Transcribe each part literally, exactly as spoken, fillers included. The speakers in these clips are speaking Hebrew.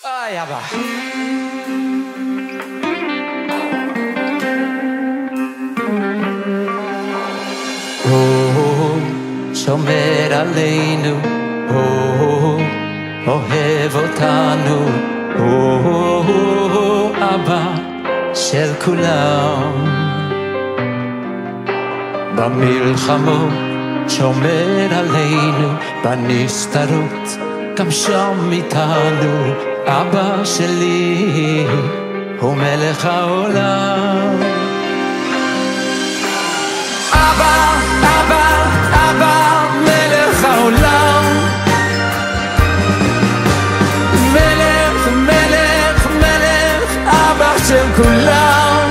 Ay, Abba. הוא שומר עלינו, הוא אוהב אותנו, הוא אבא של כולם. במלחמות שומר עלינו, בנסתרות גם שם איתנו. אבא שלי הוא מלך העולם. אבא, אבא, אבא, מלך העולם. מלך, מלך, מלך, אבא של כולם.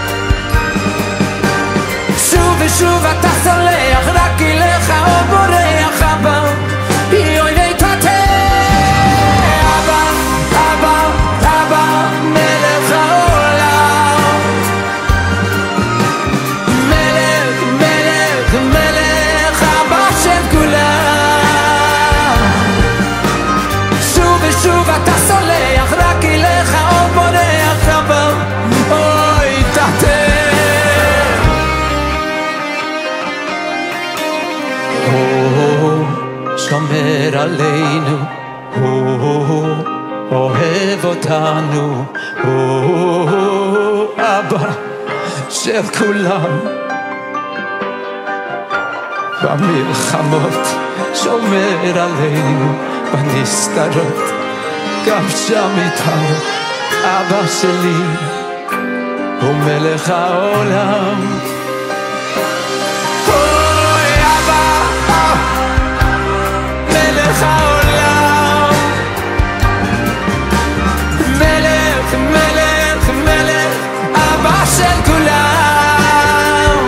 שוב ושוב אתה סולח, רק אליך או בורח אבא, יוי ויתתה. אבא, אבא, אבא, מלך העולם. מלך, מלך, מלך, אבא של כולם. שוב ושוב אתה סולח, רק אליך או בורח אבא, אוי תתה. הוא שומר עלינו, הוא אוהב אותנו, הוא אבא של כולם. במלחמות שומר עלינו, בנסתרות גם שם איתנו. אבא שלי הוא מלך העולם. מלך העולם. מלך, מלך, מלך, אבא של כולם.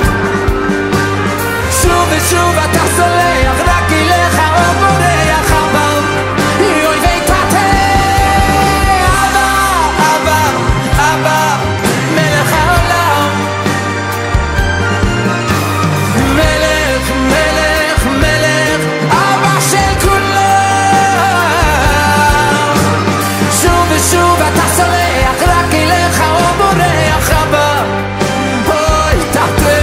שוב ושוב אתה סולח, רק אליך או בורח אבא, יוי ויתתה. אבא, אבא, אבא, מלך העולם. מלך, מלך, מלך, אבא של כולם. שוב אתה סולח, רק אליך או בורח אבא, אוי תתה.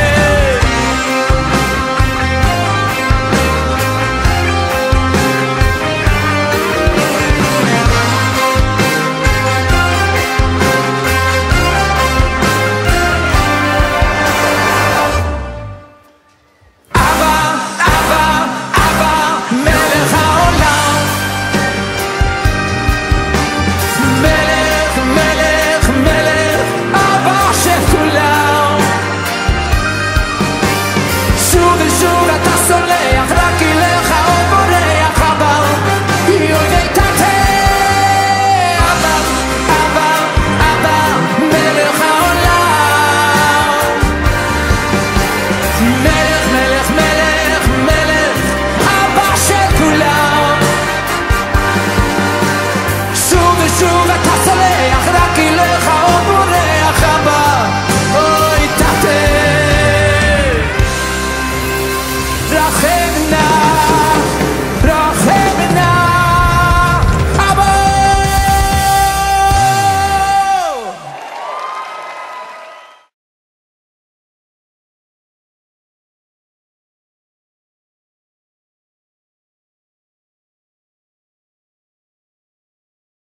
אבא, אבא, אבא, מלך העולם. מלך, מלך, מלך, אבא של כולם. שוב ושוב אתה סולח, רק אליך או בורח אבא, יוי ויתתה. אבא, אבא, אבא, מלך העולם. מלך, מלך, מלך, מלך, אבא של כולם. שוב ושוב אתה